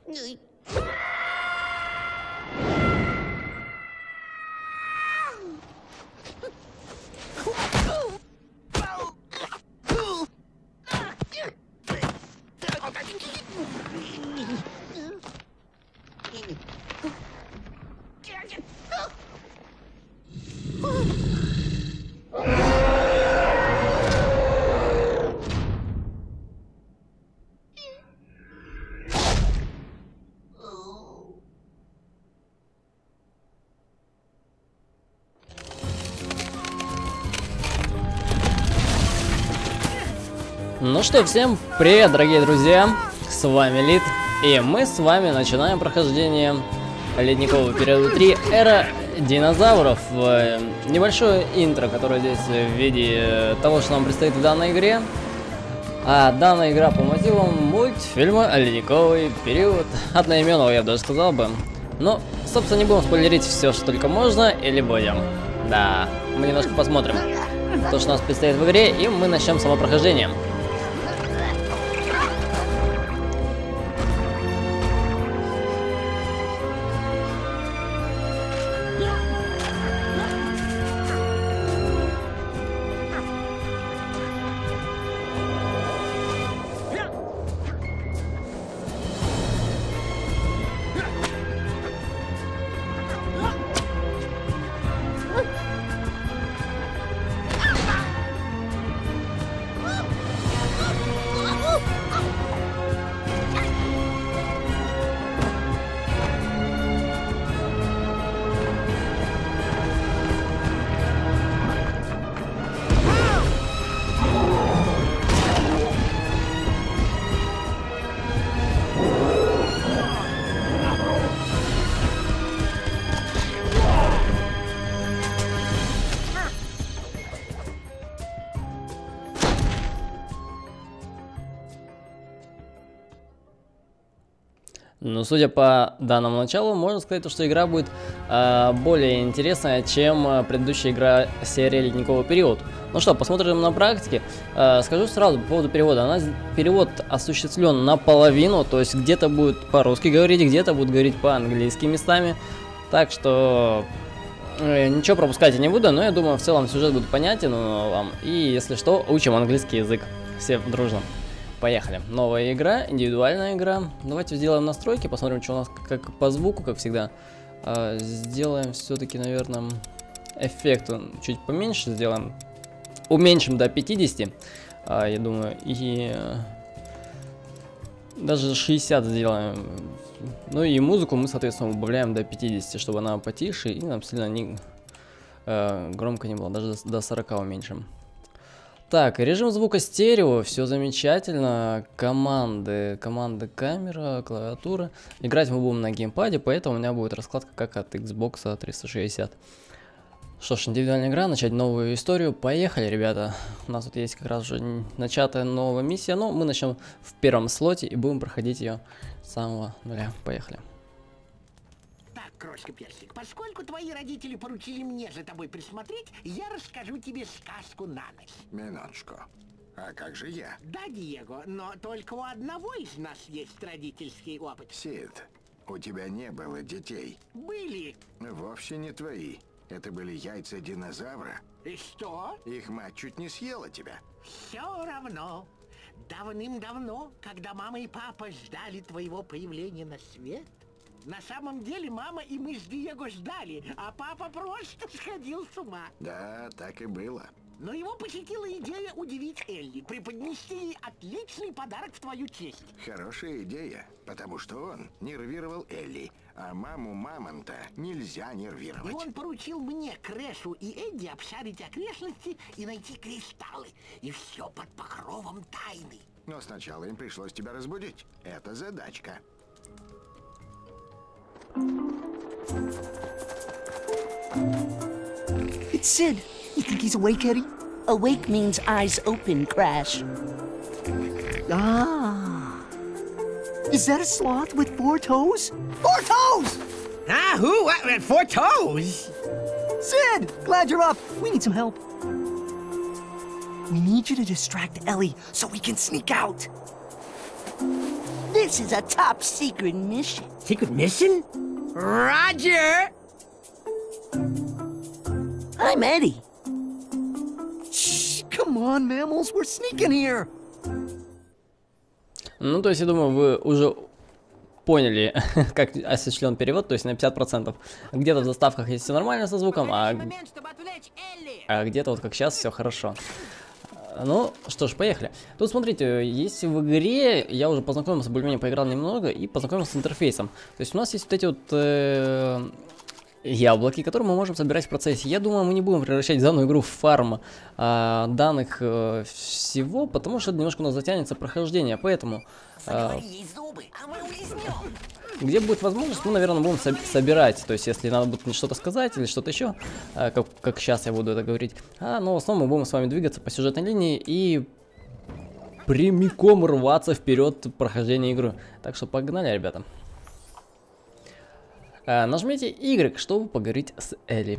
Ну что, всем привет, дорогие друзья, с вами Лид, и мы с вами начинаем прохождение Ледникового периода 3 Эра динозавров. Небольшое интро, которое здесь в виде того, что нам предстоит в данной игре. А данная игра по мотивам мультфильма Ледниковый период, одноименного, я бы даже сказал бы. Но, собственно, не будем спойлерить все, что только можно, или будем. Да, мы немножко посмотрим то, что у нас предстоит в игре, и мы начнем само прохождение. Но судя по данному началу, можно сказать, что игра будет более интересная, чем предыдущая игра серии Ледниковый период. Ну что, посмотрим на практике. Скажу сразу по поводу перевода. Перевод осуществлен наполовину, то есть где-то будет по-русски говорить, где-то будет говорить по-английски местами. Так что ничего пропускать я не буду, но я думаю, в целом сюжет будет понятен вам. И если что, учим английский язык. Все дружно. Поехали. Новая игра, индивидуальная игра. Давайте сделаем настройки, посмотрим, что у нас как по звуку, как всегда. Сделаем все-таки, наверное, эффект чуть поменьше сделаем. Уменьшим до 50, я думаю, и даже 60 сделаем. Ну и музыку мы, соответственно, убавляем до 50, чтобы она потише и нам сильно не громко не было. Даже до 40 уменьшим. Так, режим звука стерео, все замечательно. Команды камера, клавиатура. Играть мы будем на геймпаде, поэтому у меня будет раскладка как от Xbox 360. Что ж, индивидуальная игра, начать новую историю. Поехали, ребята. У нас тут есть как раз уже начатая новая миссия, но мы начнем в первом слоте и будем проходить ее с самого нуля. Поехали. Крошка Персик, поскольку твои родители поручили мне за тобой присмотреть, я расскажу тебе сказку на ночь. Минуточку. А как же я? Да, Диего, но только у одного из нас есть родительский опыт. Сид, у тебя не было детей. Были. Вовсе не твои. Это были яйца динозавра. И что? Их мать чуть не съела тебя. Все равно. Давным-давно, когда мама и папа ждали твоего появления на свет, на самом деле мама и мы с Диего ждали, а папа просто сходил с ума. Да, так и было. Но его посетила идея удивить Элли, преподнести ей отличный подарок в твою честь. Хорошая идея, потому что он нервировал Элли, а маму Мамонта нельзя нервировать. И он поручил мне, Крэшу и Эдди обшарить окрестности и найти кристаллы. И все под покровом тайны. Но сначала им пришлось тебя разбудить. Это задачка. It's Sid. You think he's awake, Eddie? Awake means eyes open, Crash. Ah. Is that a sloth with 4 toes? 4 toes! Ah, who? What? 4 toes? Sid! Glad you're up. We need some help. We need you to distract Ellie so we can sneak out. This is a top secret mission. Secret mission? Roger! I'm Eddie. Shh, come on, mammals, we're sneaking here. Ну, то есть, я думаю, вы уже поняли, как осуществлен перевод, то есть на 50%. Где-то в заставках есть все нормально со звуком, а где-то вот как сейчас все хорошо. Ну, что ж, поехали. Тут, смотрите, есть в игре, я уже познакомился, более-менее поиграл немного и познакомился с интерфейсом. То есть у нас есть вот эти вот яблоки, которые мы можем собирать в процессе. Я думаю, мы не будем превращать данную игру в фарм данных всего, потому что это немножко у нас затянется прохождение, поэтому... Где будет возможность, мы, наверное, будем собирать. То есть, если надо будет что-то сказать или что-то еще, как сейчас я буду это говорить. Но в основном мы будем с вами двигаться по сюжетной линии и прямиком рваться вперед прохождения игры. Так что погнали, ребята. Нажмите Y, чтобы поговорить с Элли.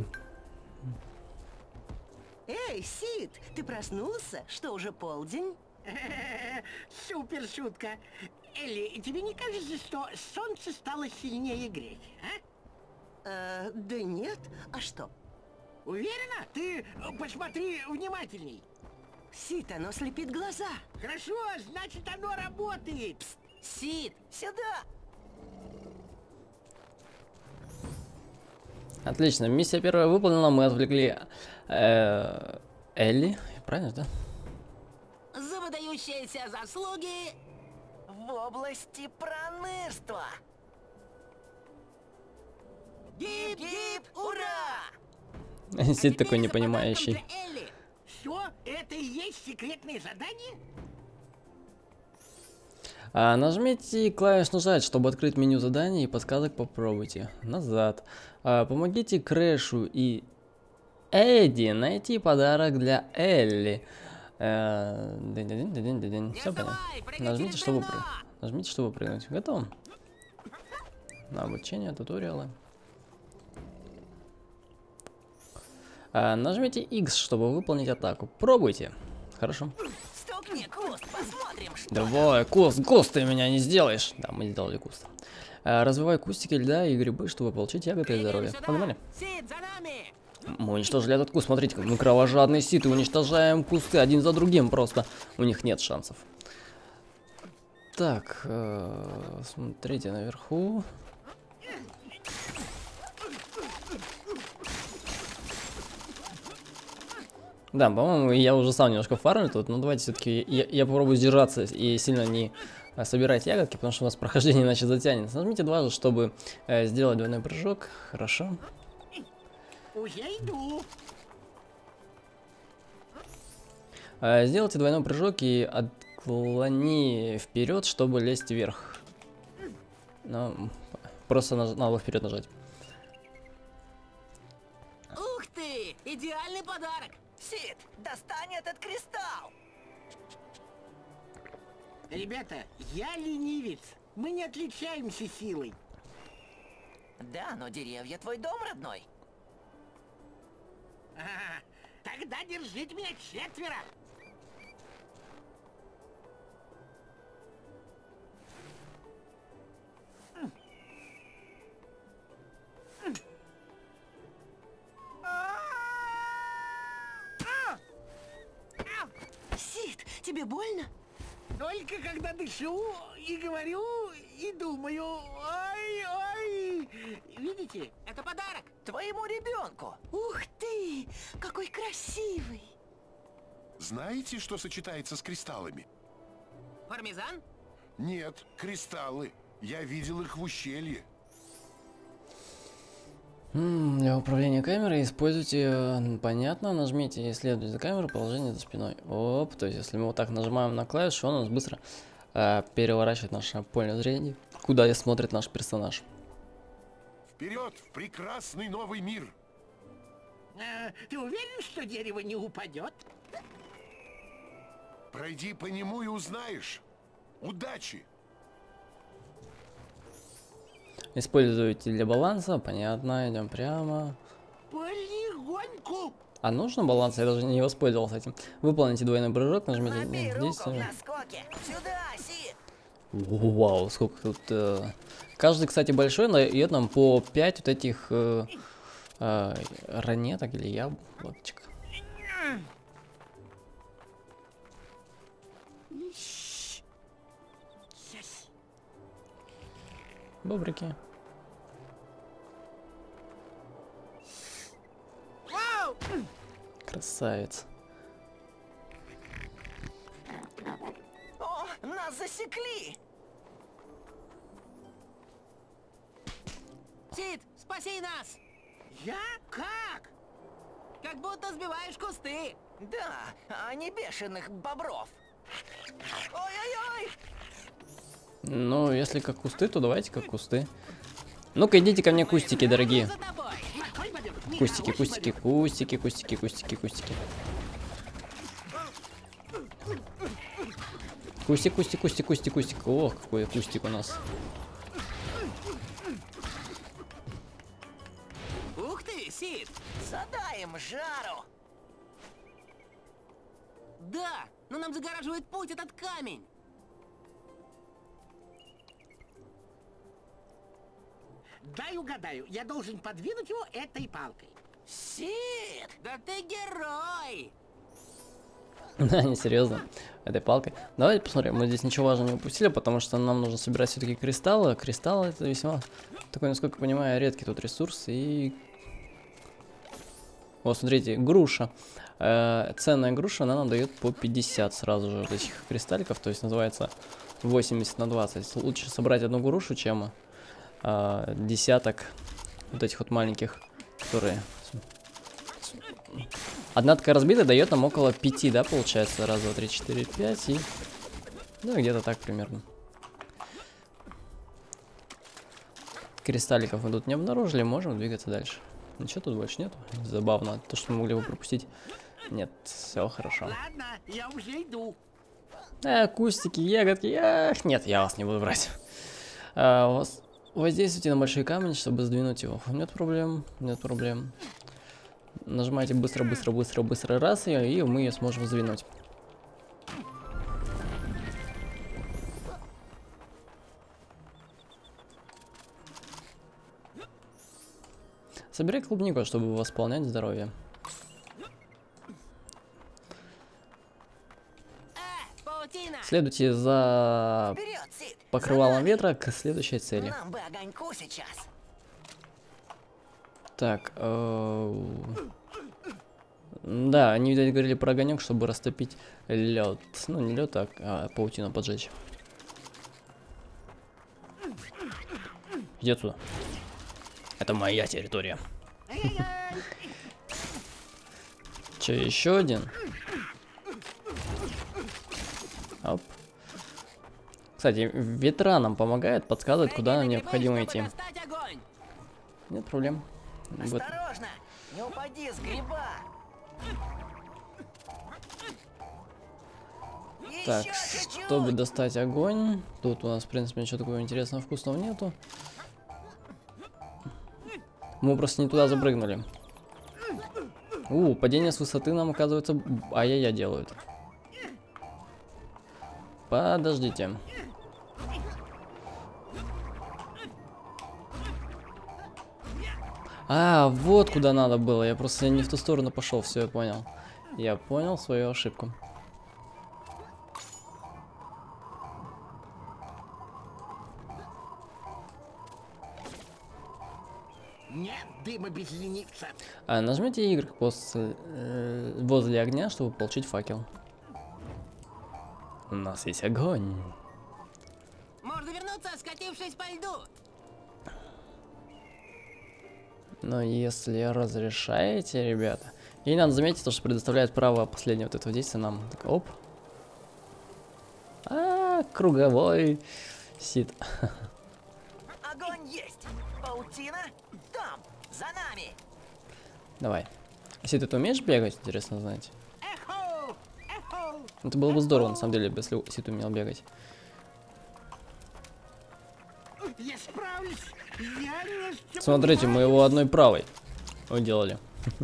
Эй, Сид, ты проснулся? Что, уже полдень? Супер шутка. Элли, тебе не кажется, что солнце стало сильнее греть, а? Да нет. А что? Уверена? Ты посмотри внимательней. Сид, оно слепит глаза. Хорошо, значит оно работает. Псst, Сид, сюда. Отлично, миссия первая выполнена, мы отвлекли Элли, правильно, да? За выдающиеся заслуги в области пронырства. Гип-гип, ура! Сид такой непонимающий. Что? Это и есть секретное задание? Нажмите клавишу «Нажать», чтобы открыть меню заданий и подсказок попробуйте. Назад. Помогите Крэшу и Эдди найти подарок для Элли. Все понятно. Нажмите, чтобы прыгнуть. Готово. На обучение, туториалы. Нажмите X, чтобы выполнить атаку. Пробуйте. Хорошо. Стукни куст, посмотрим, что. Давай, куст ты меня не сделаешь. Да, мы сделали куст. Развивай кустики льда и грибы, чтобы получить ягоды и здоровье. Погнали. Сид, за нами! Мы уничтожили этот куст. Смотрите, как мы кровожадные ситы уничтожаем кусты один за другим. Просто у них нет шансов. Так, смотрите наверху. Да, по-моему, я уже сам немножко фармлю тут, но давайте все-таки я попробую сдержаться и сильно не собирать ягодки, потому что у нас прохождение иначе затянется. Нажмите дважды, чтобы сделать двойной прыжок. Хорошо. Уже иду. Сделайте двойной прыжок и отклони вперед, чтобы лезть вверх. Ну, просто надо вперед нажать. Ух ты! Идеальный подарок! Сид, достань этот кристалл! Ребята, я ленивец. Мы не отличаемся силой. Да, но деревья твой дом родной. Тогда держите меня четверо. Сид, тебе больно? Только когда дышу и говорю, и думаю, ой. Видите? Это подарок твоему ребенку. Ух ты, какой красивый. Знаете, что сочетается с кристаллами? Пармезан? Нет, кристаллы. Я видел их в ущелье. Для управления камерой используйте, понятно, нажмите «Исследуйте за камеру, положение за спиной». Оп, то есть если мы вот так нажимаем на клавишу, он у нас быстро переворачивает наше поле зрения, куда смотрит наш персонаж. Вперед в прекрасный новый мир! Ты уверен, что дерево не упадет? Пройди по нему и узнаешь. Удачи! Используйте для баланса, понятно, идем прямо. Полигоньку! А нужно баланс? Я даже не воспользовался этим. Выполните двойной прыжок, нажмите Набей здесь. руку в наскоке. Сюда, Сид! Вау, сколько тут... Каждый, кстати, большой, дает нам по 5 вот этих ранеток или яблочек. Бобрики. Красавец. О, нас засекли! Сид, спаси нас! Я? Как? Как будто сбиваешь кусты. Да, а не бешеных бобров. Ой-ой-ой! Ну, если как кусты, то давайте как кусты. Ну-ка, идите ко мне, кустики, дорогие. За тобой. Кустики, кустики, кустики, кустики, кустики, кустики. Кустик, кустик, кустик, кустик, кустик. Ох, какой кустик у нас. Ух ты, Сид! Задай им жару! Да, но нам загораживает путь этот камень. Дай угадаю, я должен подвинуть его этой палкой. Сид! Да ты герой! Да, не серьезно. Этой палкой. Давайте посмотрим. Мы здесь ничего важного не упустили, потому что нам нужно собирать все-таки кристаллы. Кристаллы это весьма такой, насколько я понимаю, редкий тут ресурс. И... Вот, смотрите, груша. Ценная груша, она нам дает по 50 сразу же вот этих кристалликов. То есть называется 80 на 20. Лучше собрать одну грушу, чем десяток вот этих вот маленьких, которые... Одна такая разбитая дает нам около 5, да, получается? Раз, два, три, четыре, 5 и... Ну, где-то так примерно. Кристалликов мы тут не обнаружили, можем двигаться дальше. Ничего тут больше нет. Забавно, то, что мы могли бы пропустить. Нет, все хорошо. Ладно, я уже иду. Кустики, ягодки. Ах, нет, я вас не буду брать. Воздействуйте на большой камень, чтобы сдвинуть его. Нет проблем, нет проблем. Нажимайте быстро, быстро, быстро, быстро раз ее, и мы ее сможем сдвинуть. Собирай клубнику, чтобы восполнять здоровье. Паутина! Следуйте за Вперед, Сид! покрывалом ветра к следующей цели. Нам бы огоньку сейчас. Так, да, они, видать, говорили про огонек, чтобы растопить лед. Ну, не лед, а паутину поджечь. Иди отсюда. Это моя территория. Че, еще один? Оп. Кстати, ветра нам помогает, подсказывает, куда нам необходимо идти. Нет проблем. Вот. Осторожно! Не упади с гриба! Так, Еще чуть-чуть! чтобы достать огонь, тут у нас, в принципе, ничего такого интересного, вкусного нету. Мы просто не туда запрыгнули. Падение с высоты нам, оказывается, ай-яй-яй делают. Подождите. Вот куда надо было. Я просто не в ту сторону пошел, все, я понял. Я понял свою ошибку. Нет дыма без ленивца. Нажмите Y возле огня, чтобы получить факел. У нас есть огонь. Можно вернуться, скатившись по льду. Но если разрешаете, ребята. И надо заметить то, что предоставляет право последнего вот этого действия нам. Так, оп. Круговой Сид. Огонь есть! Паутина там, за нами! Давай. Сид, ты умеешь бегать, интересно знать? Эхо! Эхо! Это было бы здорово, на самом деле, если Сид умел бегать. Я справлюсь! Я не... Смотрите, мы его одной правой уделали.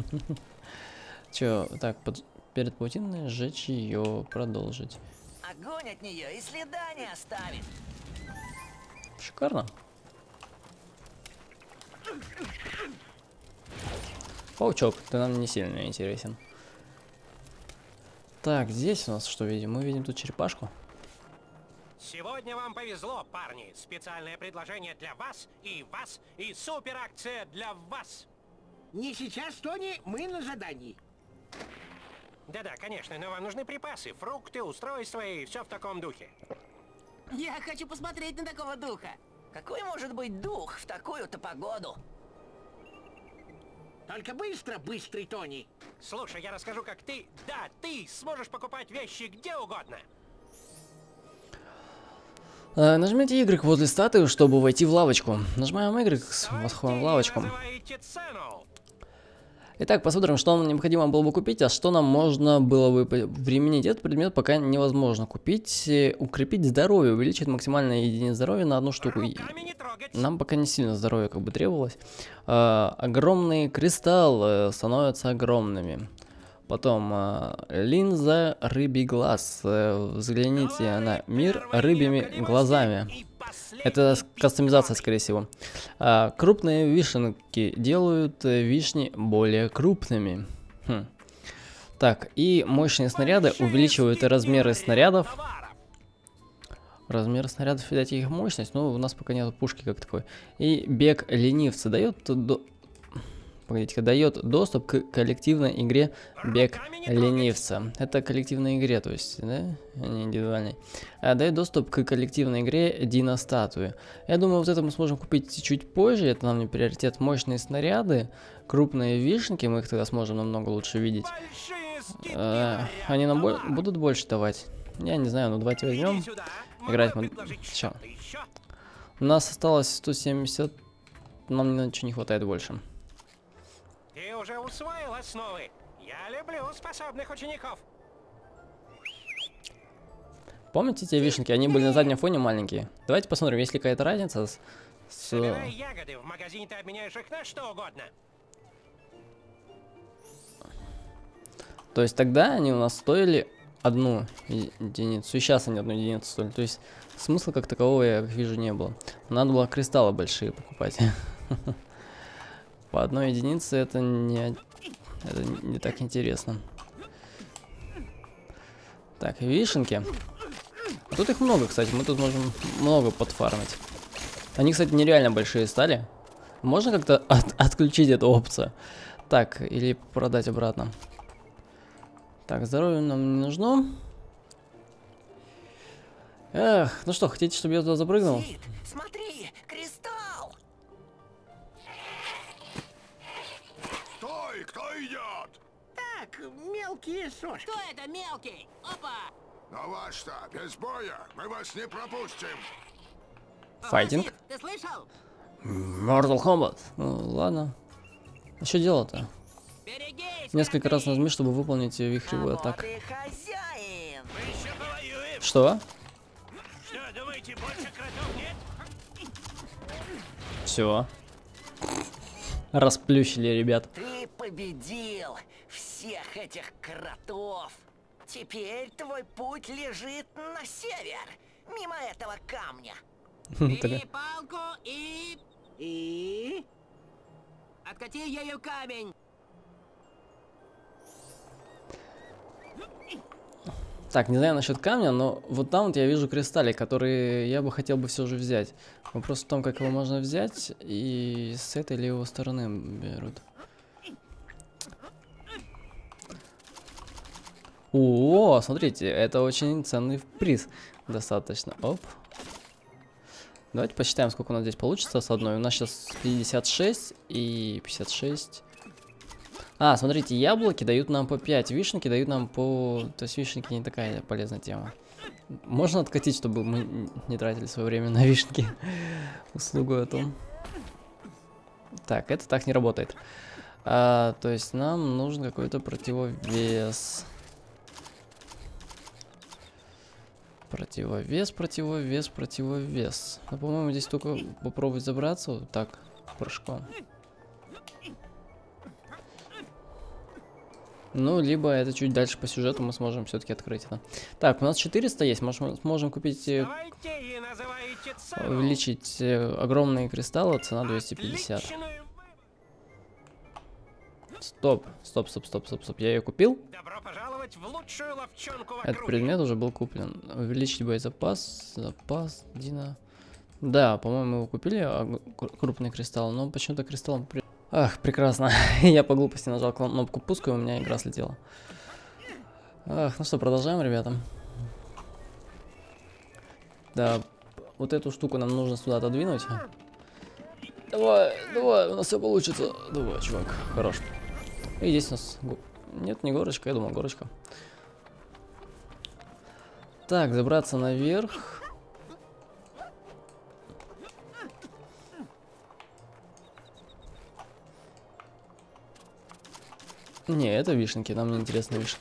Че, так, перед паутиной сжечь ее, продолжить. Огонь от нее и следа не оставит. Шикарно. Паучок, ты нам не сильно интересен. Так, здесь у нас что видим? Мы видим тут черепашку. Сегодня вам повезло, парни. Специальное предложение для вас и суперакция для вас. Не сейчас, Тони, мы на задании. Да-да, конечно, но вам нужны припасы, фрукты, устройства и все в таком духе. Я хочу посмотреть на такого духа. Какой может быть дух в такую-то погоду? Только быстро, быстрый Тони. Слушай, я расскажу, как ты сможешь покупать вещи где угодно. Нажмите Y возле статуи, чтобы войти в лавочку. Нажимаем Y, восходим в лавочку. Называете цену. Итак, посмотрим, что нам необходимо было бы купить, а что нам можно было бы применить. Этот предмет пока невозможно купить. Укрепить здоровье, увеличить максимальное единиц здоровья на одну штуку. Нам пока не сильно здоровье как бы требовалось. Огромные кристаллы становятся огромными. Потом линза рыбий глаз. Взгляните на мир рыбьими глазами. Это кастомизация, скорее всего. Крупные вишенки делают вишни более крупными. Так, и мощные снаряды увеличивают размеры снарядов. Размеры снарядов, видать, их мощность, но у нас пока нет пушки как такой. И бег ленивца дает... Погодите-ка, дает доступ к коллективной игре бег ленивца. Это коллективной игре, то есть, да, а не индивидуальной. Дает доступ к коллективной игре диностатуи. Я думаю, вот это мы сможем купить чуть позже. Это нам не приоритет. Мощные снаряды, крупные вишенки, мы их тогда сможем намного лучше видеть. Они нам будут больше давать? Я не знаю, ну давайте возьмем. Играть мы... Сейчас. У нас осталось 170. Нам ничего не хватает больше. Ты уже усвоил основы. Я люблю способных учеников. Помните те вишенки? Они были на заднем фоне маленькие. Давайте посмотрим, есть ли какая-то разница с... Собирай ягоды, в магазине ты обменяешь их на что угодно. То есть тогда они у нас стоили одну единицу. И сейчас они одну единицу стоили. То есть смысла как такового, я как вижу, не было. Надо было кристаллы большие покупать. По одной единице это не так интересно. Так, вишенки. А тут их много, кстати. Мы тут можем много подфармить. Они, кстати, нереально большие стали. Можно как-то отключить эту опцию? Так, или продать обратно. Так, здоровье нам не нужно. Эх, ну что, хотите, чтобы я туда запрыгнул? Сид, смотри, кристалл! Стой, кто идет? Так, мелкие сошки. Кто это мелкий? Опа! Ну вас что, без боя? Мы вас не пропустим. Файтинг? Сид, ты слышал? Mortal Kombat. Ну, ладно. А что делать-то? Берегись! Несколько раз нажми, чтобы выполнить вихревую атаку. Вот и хозяин! Мы еще повоюем. Что? Что, думаете, больше кротов нет? Все. Расплющили, ребят. Ты победил всех этих кротов. Теперь твой путь лежит на север, мимо этого камня. Бери палку и... И... Откати ею камень. Так, не знаю насчет камня, но вот там вот я вижу кристаллик, который я бы хотел бы все же взять. Вопрос в том, как его можно взять, и с этой или его стороны берут. О, смотрите, это очень ценный приз. Достаточно. Оп. Давайте посчитаем, сколько у нас здесь получится с одной. У нас сейчас 56 и 56. А, смотрите, яблоки дают нам по 5, вишенки дают нам по... То есть вишенки не такая полезная тема. Можно откатить, чтобы мы не тратили свое время на вишенки. Услугу эту. Так, это так не работает. То есть нам нужен какой-то противовес. Противовес. Ну, по-моему, здесь только попробовать забраться вот так, прыжком. Ну, либо это чуть дальше по сюжету мы сможем все-таки открыть это. Так, у нас 400 есть, может, мы сможем купить, Давайте и называйте цену. увеличить огромные кристаллы, цена 250. Отличный Стоп, я ее купил. Добро пожаловать в лучшую ловчонку в Этот округе. предмет уже был куплен. Увеличить боезапас, запас, Дина. Да, по-моему, его купили, крупный кристалл, но почему-то кристалл... Ах, прекрасно. Я по глупости нажал кнопку пуска, и у меня игра слетела. Ах, ну что, продолжаем, ребята. Да, вот эту штуку нам нужно сюда отодвинуть. Давай, у нас все получится. Давай, чувак, хорош. И здесь у нас... Нет, не горочка, я думал, горочка. Так, забраться наверх. Не, это вишенки, нам не интересны вишенки.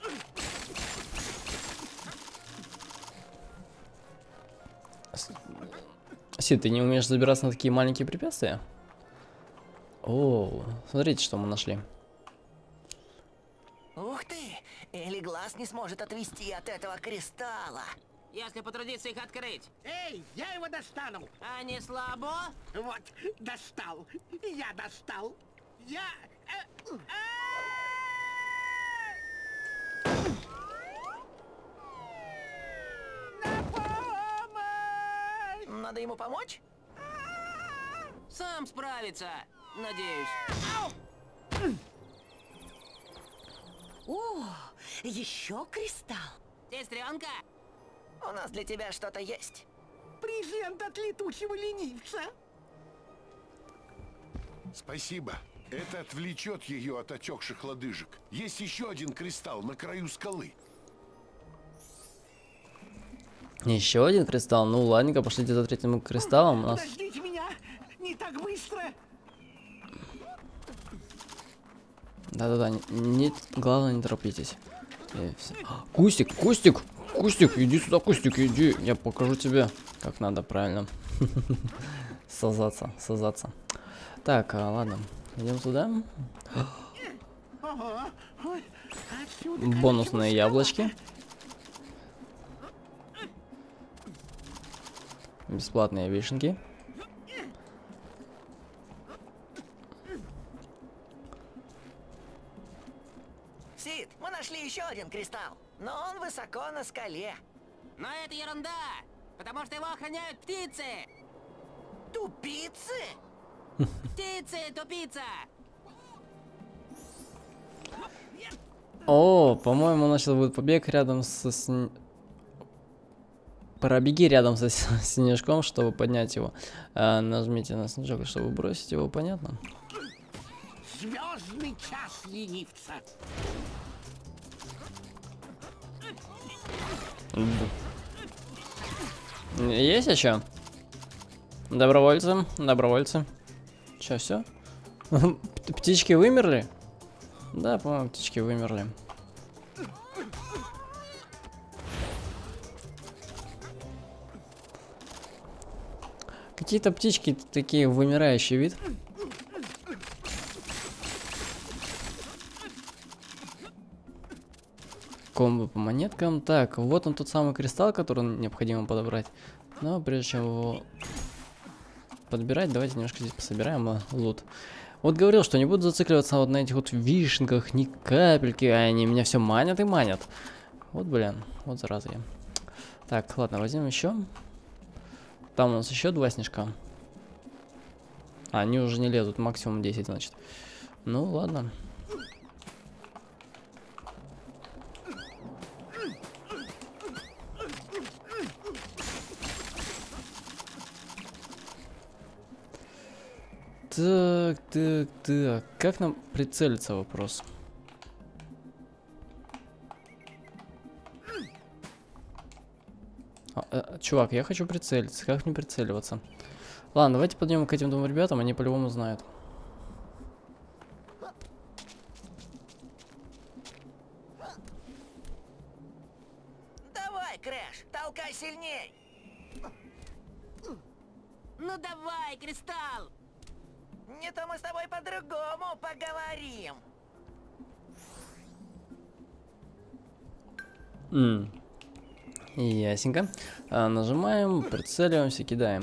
Сид, ты не умеешь забираться на такие маленькие препятствия? О, смотрите, что мы нашли. Ух ты! Элли глаз не сможет отвести от этого кристалла. Если потрудиться их открыть. Эй, я его достану. А не слабо? Вот, достал. Я достал. Я... На помощь! Надо ему помочь? Сам справится, надеюсь. О, еще кристалл. Сестренка, У нас для тебя что-то есть. Презент от летучего ленивца. Спасибо. Это отвлечет ее от отекших лодыжек. Есть еще один кристалл на краю скалы. Еще один кристалл? Ну ладненько, пошлите за третьим кристаллом. У нас... Подождите меня, не так быстро. Да-да-да, главное не торопитесь. Кустик, иди сюда, Кустик, иди. Я покажу тебе, как надо правильно сазаться. Так, ладно, идем туда. Ага. Ой, отсюда, Бонусные яблочки. Бесплатные вишенки. Сид, мы нашли еще один кристалл, но он высоко на скале. но это ерунда, потому что его охраняют птицы. Тупицы? Птицы, тупица. О, по-моему, у нас сейчас будет побег рядом со... Пробеги рядом со снежком, чтобы поднять его. Нажмите на снежок, чтобы бросить его, понятно? Звездный час ленивца. Есть еще? Добровольцы. Че, все? Птички вымерли? Да, по-моему, птички вымерли. Какие-то птички такие вымирающий вид. Комбо по монеткам. Так, вот он тот самый кристалл, который необходимо подобрать. Но прежде чем его подбирать, давайте немножко здесь пособираем лут. Вот говорил, что не буду зацикливаться вот на этих вот вишенках, ни капельки, а они меня все манят и манят. Вот, блин, вот зараза я. Так, ладно, возьмем еще. Там у нас еще 2 снежка. А, они уже не лезут, максимум 10, значит. Ну, ладно. Так. Как нам прицелиться, вопрос? Чувак, я хочу прицелиться. Как мне прицеливаться? Ладно, давайте подъем к этим двум ребятам, они по-любому знают. Давай, Крэш, толкай сильней. Ну давай, кристалл. Не то мы с тобой по-другому поговорим. Ясненько. Нажимаем, прицеливаемся, кидаем.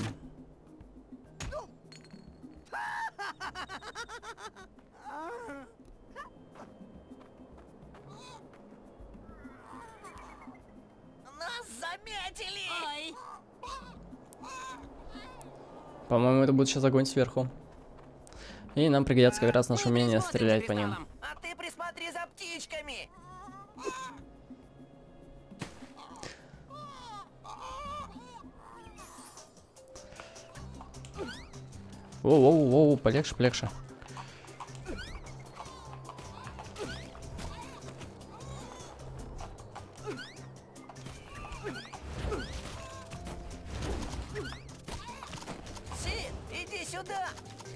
Нас заметили! Ой. По-моему, это будет сейчас огонь сверху. И нам пригодятся как раз наше умение стрелять по ним. А ты присмотри за птичками! Воу-воу-воу, полегче, полегче. Сид, иди сюда!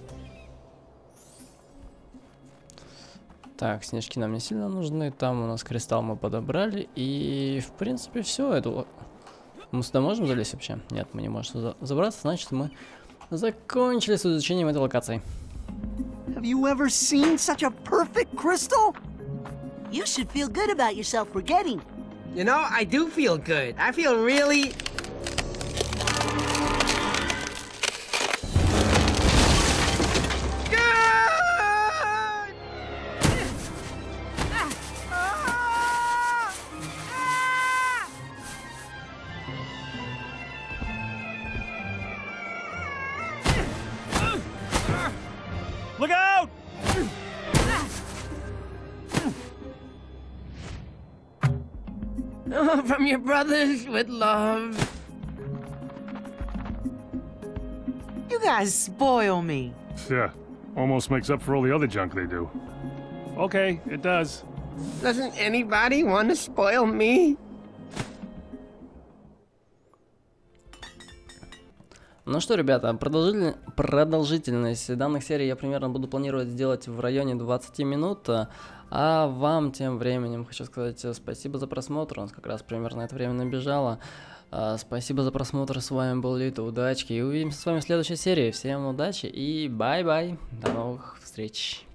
Так, снежки нам не сильно нужны. Там у нас кристалл мы подобрали. И, в принципе, все. Это... Мы сюда можем залезть вообще? Нет, мы не можем сюда забраться. Значит, мы закончили с изучением этой локации. Have you ever seen such a perfect crystal? You should feel good about yourself for getting. You know, I do feel good. I feel really... Look out! From your brothers with love. You guys spoil me. Yeah, almost makes up for all the other junk they do. Okay, it does. Doesn't anybody want to spoil me? Ну что, ребята, продолжительность данных серий я примерно буду планировать сделать в районе 20 минут. А вам тем временем хочу сказать спасибо за просмотр. У нас как раз примерно это время набежало. Спасибо за просмотр. С вами был Лито. Удачки. И увидимся с вами в следующей серии. Всем удачи и бай-бай. До новых встреч.